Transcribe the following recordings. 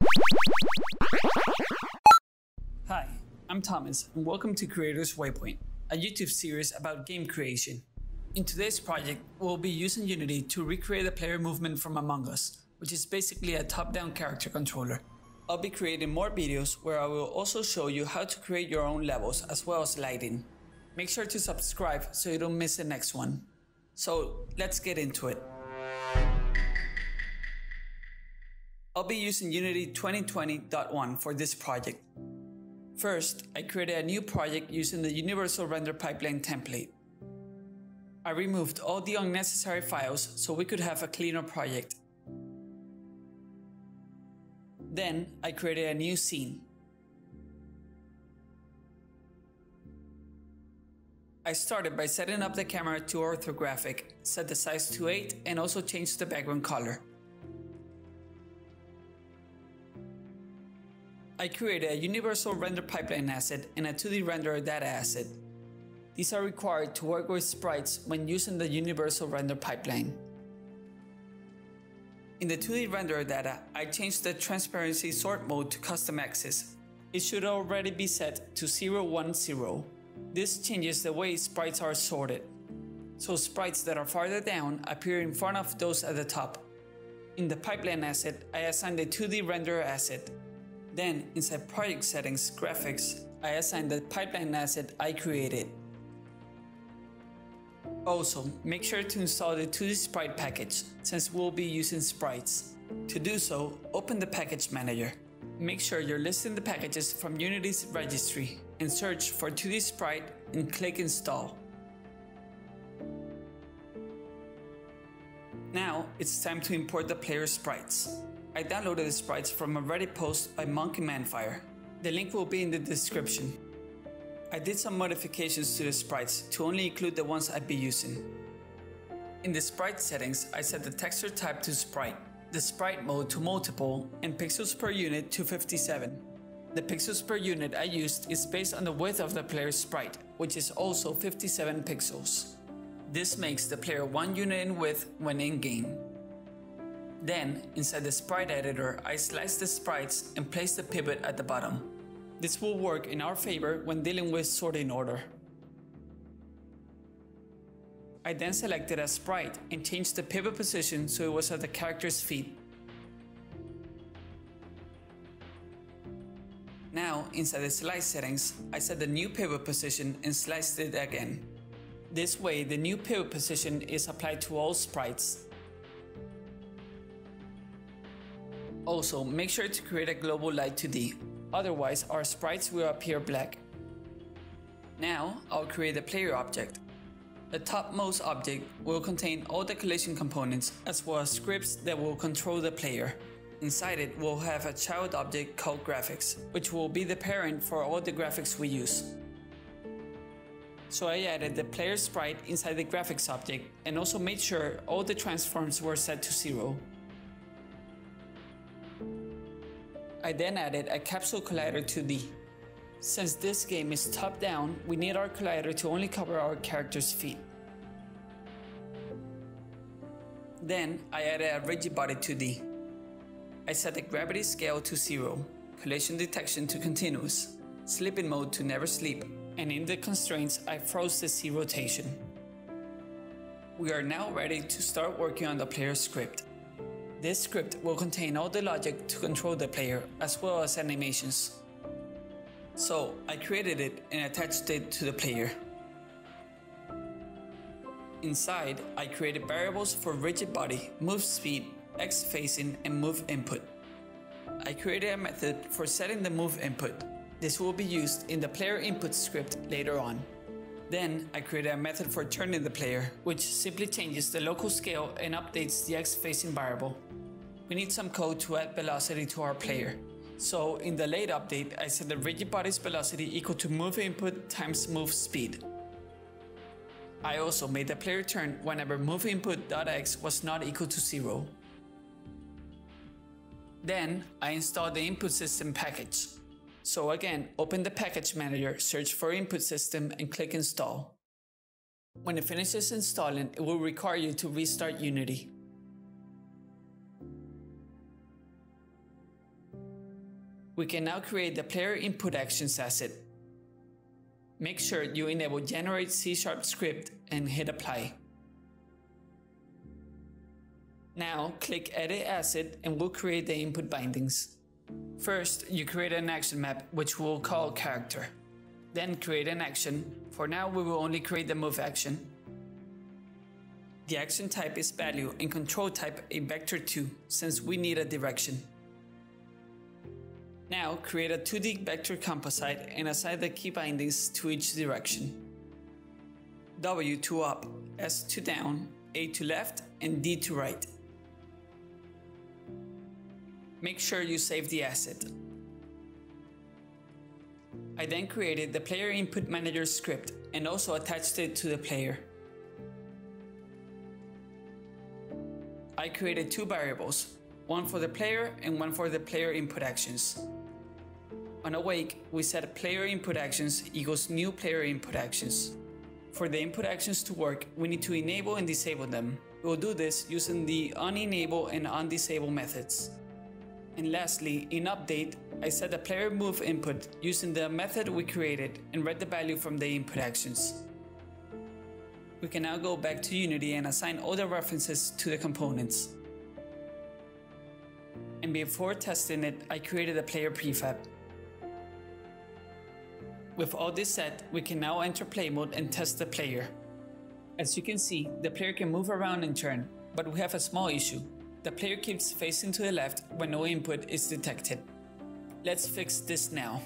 Hi, I'm Thomas and welcome to Creators Waypoint, a YouTube series about game creation. In today's project, we'll be using Unity to recreate a player movement from Among Us, which is basically a top-down character controller. I'll be creating more videos where I will also show you how to create your own levels as well as lighting. Make sure to subscribe so you don't miss the next one. So let's get into it. I'll be using Unity 2020.1 for this project. First, I created a new project using the Universal Render Pipeline template. I removed all the unnecessary files so we could have a cleaner project. Then, I created a new scene. I started by setting up the camera to orthographic, set the size to 8 and also changed the background color. I created a Universal Render Pipeline asset and a 2D Renderer data asset. These are required to work with sprites when using the Universal Render Pipeline. In the 2D Renderer data, I changed the transparency sort mode to custom axis. It should already be set to 0, 1, 0. This changes the way sprites are sorted. So sprites that are farther down appear in front of those at the top. In the pipeline asset, I assigned the 2D Renderer asset. Then, inside Project Settings, Graphics, I assigned the pipeline asset I created. Also, make sure to install the 2D Sprite package, since we'll be using sprites. To do so, open the Package Manager. Make sure you're listing the packages from Unity's registry, and search for 2D Sprite and click Install. Now, it's time to import the player sprites. I downloaded the sprites from a Reddit post by Monkey Manfire. The link will be in the description. I did some modifications to the sprites to only include the ones I'd be using. In the sprite settings, I set the texture type to sprite, the sprite mode to multiple, and pixels per unit to 57. The pixels per unit I used is based on the width of the player's sprite, which is also 57 pixels. This makes the player 1 unit in width when in-game. Then, inside the sprite editor, I slice the sprites and place the pivot at the bottom. This will work in our favor when dealing with sorting order. I then selected a sprite and changed the pivot position so it was at the character's feet. Now, inside the slice settings, I set the new pivot position and sliced it again. This way, the new pivot position is applied to all sprites. Also, make sure to create a global light 2D, otherwise our sprites will appear black. Now, I'll create a player object. The topmost object will contain all the collision components as well as scripts that will control the player. Inside it, we'll have a child object called graphics, which will be the parent for all the graphics we use. So I added the player sprite inside the graphics object and also made sure all the transforms were set to 0. I then added a capsule collider 2D. Since this game is top-down, we need our collider to only cover our character's feet. Then I added a rigid body 2D. I set the gravity scale to 0, collision detection to continuous, sleeping mode to never sleep, and in the constraints I froze the Z rotation. We are now ready to start working on the player script. This script will contain all the logic to control the player as well as animations. So I created it and attached it to the player. Inside, I created variables for rigid body, move speed, X facing, and move input. I created a method for setting the move input. This will be used in the player input script later on. Then I created a method for turning the player, which simply changes the local scale and updates the X facing variable. We need some code to add velocity to our player. So in the late update, I set the rigid body's velocity equal to move input times move speed. I also made the player turn whenever move input.x was not equal to 0. Then I installed the input system package. So again, open the package manager, search for input system and click install. When it finishes installing, it will require you to restart Unity. We can now create the player input actions asset. Make sure you enable generate C# script and hit apply. Now click edit asset and we'll create the input bindings. First, you create an action map which we'll call character. Then create an action. For now we will only create the move action. The action type is value and control type a vector 2 since we need a direction. Now create a 2D vector composite and assign the key bindings to each direction. W to up, S to down, A to left, and D to right. Make sure you save the asset. I then created the player input manager script and also attached it to the player. I created two variables, one for the player and one for the player input actions. On awake, we set player input actions equals new player input actions. For the input actions to work, we need to enable and disable them. We'll do this using the onEnable and onDisable methods. And lastly, in update, I set the player move input using the method we created and read the value from the input actions. We can now go back to Unity and assign all the references to the components. And before testing it, I created a player prefab. With all this set, we can now enter play mode and test the player. As you can see, the player can move around and turn, but we have a small issue. The player keeps facing to the left when no input is detected. Let's fix this now.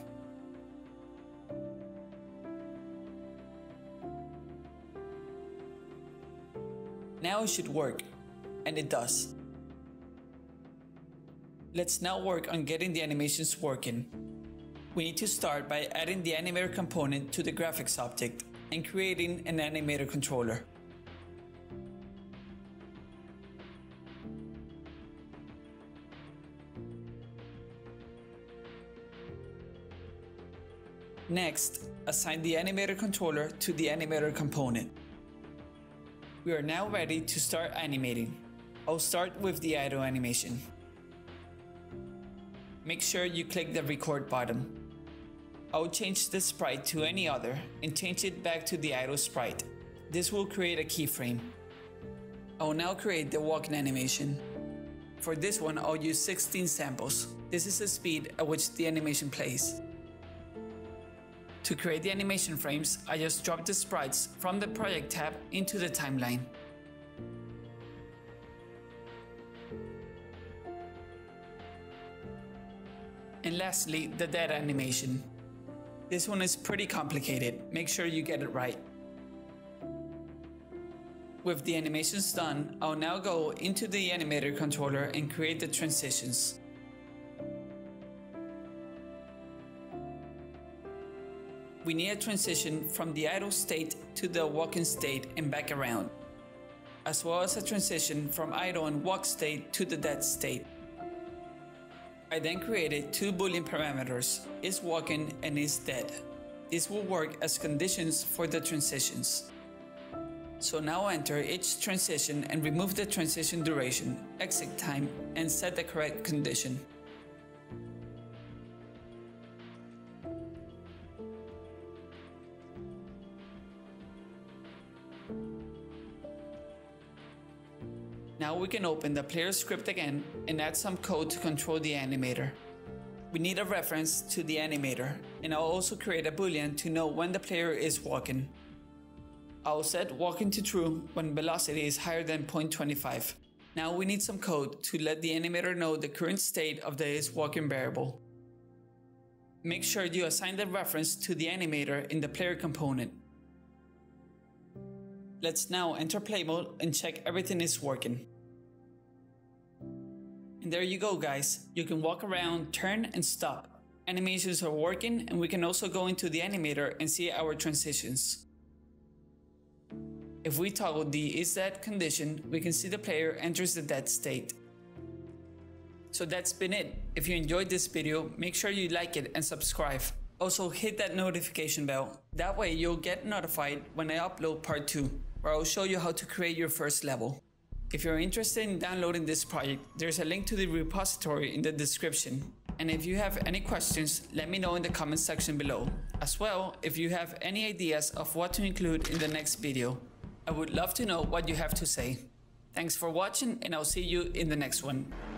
Now it should work, and it does. Let's now work on getting the animations working. We need to start by adding the animator component to the graphics object and creating an animator controller. Next, assign the animator controller to the animator component. We are now ready to start animating. I'll start with the idle animation. Make sure you click the record button. I'll change the sprite to any other and change it back to the idle sprite. This will create a keyframe. I will now create the walking animation. For this one, I'll use 16 samples. This is the speed at which the animation plays. To create the animation frames, I just drop the sprites from the project tab into the timeline. And lastly, the dead animation. This one is pretty complicated, make sure you get it right. With the animations done, I'll now go into the animator controller and create the transitions. We need a transition from the idle state to the walking state and back around, as well as a transition from idle and walk state to the dead state. I then created two Boolean parameters, is walking and is dead. These will work as conditions for the transitions. So now enter each transition and remove the transition duration, exit time, and set the correct condition. Now we can open the player script again and add some code to control the animator. We need a reference to the animator, and I'll also create a boolean to know when the player is walking. I'll set walking to true when velocity is higher than 0.25. Now we need some code to let the animator know the current state of the is walking variable. Make sure you assign the reference to the animator in the player component. Let's now enter play mode and check everything is working. And there you go guys, you can walk around, turn and stop. Animations are working, and we can also go into the animator and see our transitions. If we toggle the is dead condition, we can see the player enters the dead state. So that's been it. If you enjoyed this video, make sure you like it and subscribe. Also hit that notification bell, that way you'll get notified when I upload part 2, where I'll show you how to create your first level. If you're interested in downloading this project, there's a link to the repository in the description. And if you have any questions, let me know in the comment section below. As well, if you have any ideas of what to include in the next video, I would love to know what you have to say. Thanks for watching, and I'll see you in the next one.